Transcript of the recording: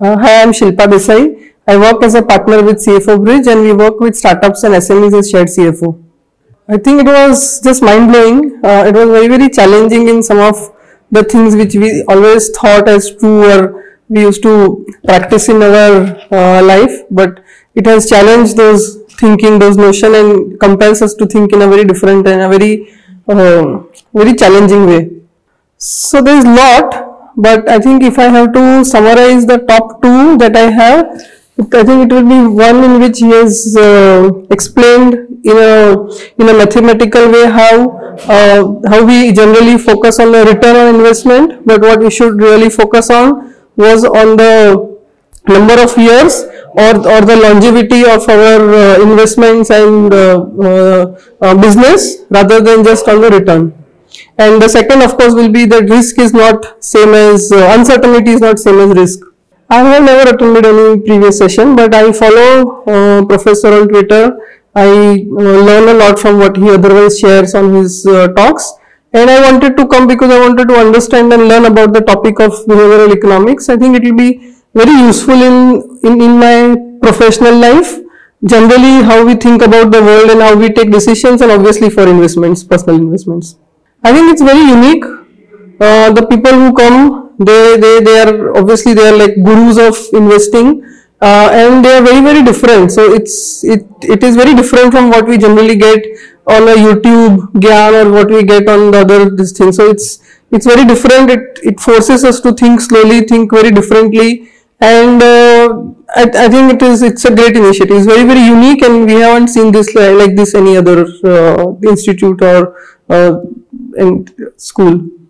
Hi, I'm Shilpa Desai. I work as a partner with CFO Bridge and we work with startups and SMEs as shared CFO. I think it was just mind blowing. It was very challenging in some of the things which we always thought as true or we used to practice in our life, but it has challenged those thinking, those notion, and compels us to think in a very different and a very challenging way. So there is lot, but I think if I have to summarize the top two that I have, I think it will be one in which he has explained in a mathematical way how we generally focus on the return on investment, but what we should really focus on was on the number of years or the longevity of our investments and business rather than just on the return. And the second, of course, will be that risk is not same as uncertainty is not same as risk. I have never attended any previous session, but I follow Professor on Twitter. I learn a lot from what he otherwise shares on his talks, and I wanted to come because I wanted to understand and learn about the topic of behavioral economics. I think it will be very useful in my professional life. Generally, how we think about the world and how we take decisions, and obviously for investments, personal investments. I think it's very unique. The people who come, they are obviously they are like gurus of investing, and they are very different. So it is very different from what we generally get on a YouTube Gyan or what we get on the other this thing. So it's very different. It forces us to think slowly, think very differently, and I think it's a great initiative. It's very unique, and we haven't seen this like this any other institute or in school.